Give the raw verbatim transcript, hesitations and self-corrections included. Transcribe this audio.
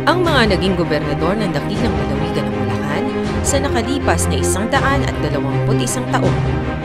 Ang mga naging gobernador ng dakilang lalawigan ng Bulacan sa nakalipas na isang daan at dalawamput isang taon